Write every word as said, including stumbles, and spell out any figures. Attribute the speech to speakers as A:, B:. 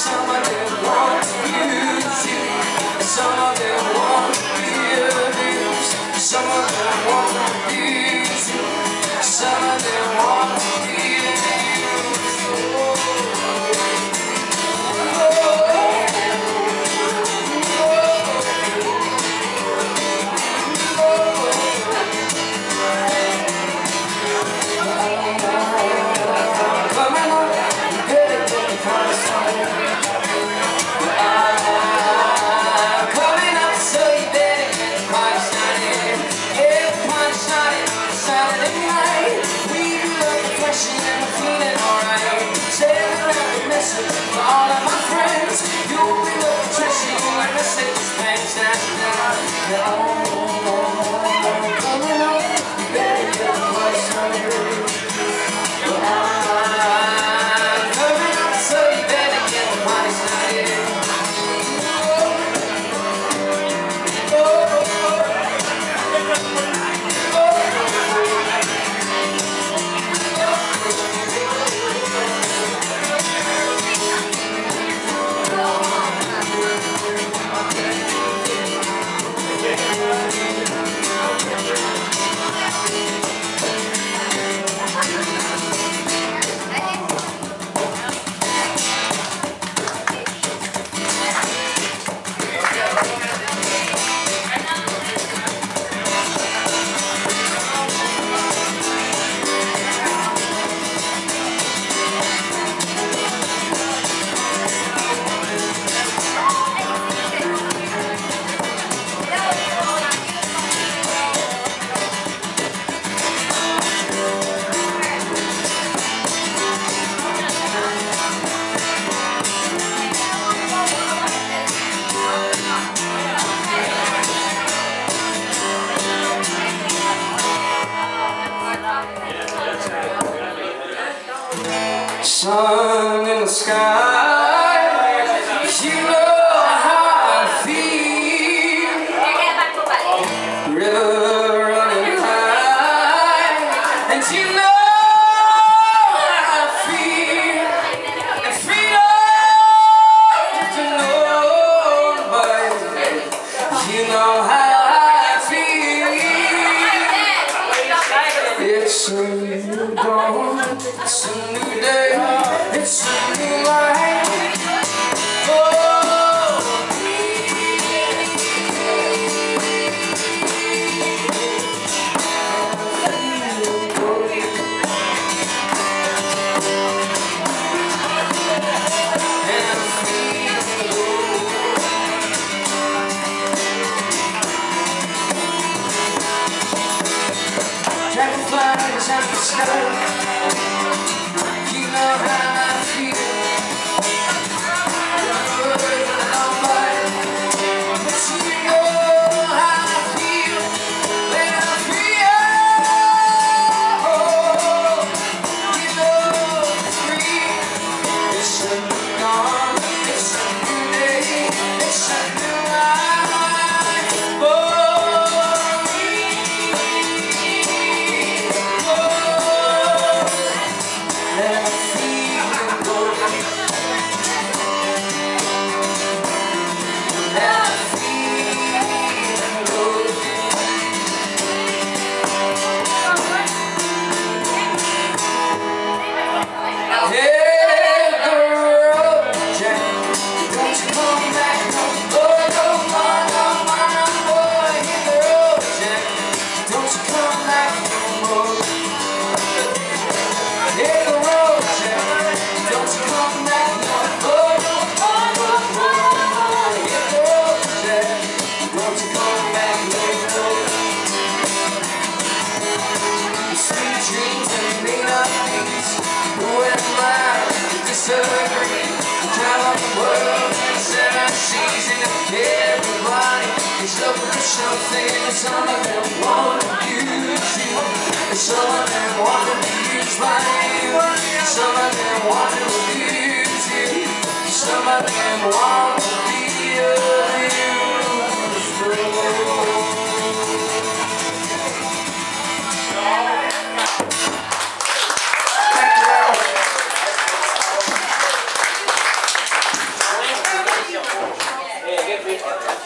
A: some of them want to use you, some of them want to be abused, some of them want to abuse you, some of them want to be abused. All of my friends, you'll be looking trashy when the six pants down. Coming up, you better get close on it. I'm coming up, so you better get the party started. Sun in the sky, you know how I feel. River running high, and you know how I feel. And freedom to nobody, you know how I feel. It's a new dawn, it's a new day. It's a new life for me. Dragonflies out the sky, you know how I feel. Something, some of them want to use you, some of them want to be used by you, some of them want to abuse you, some of them want to be abused.
B: Thank you.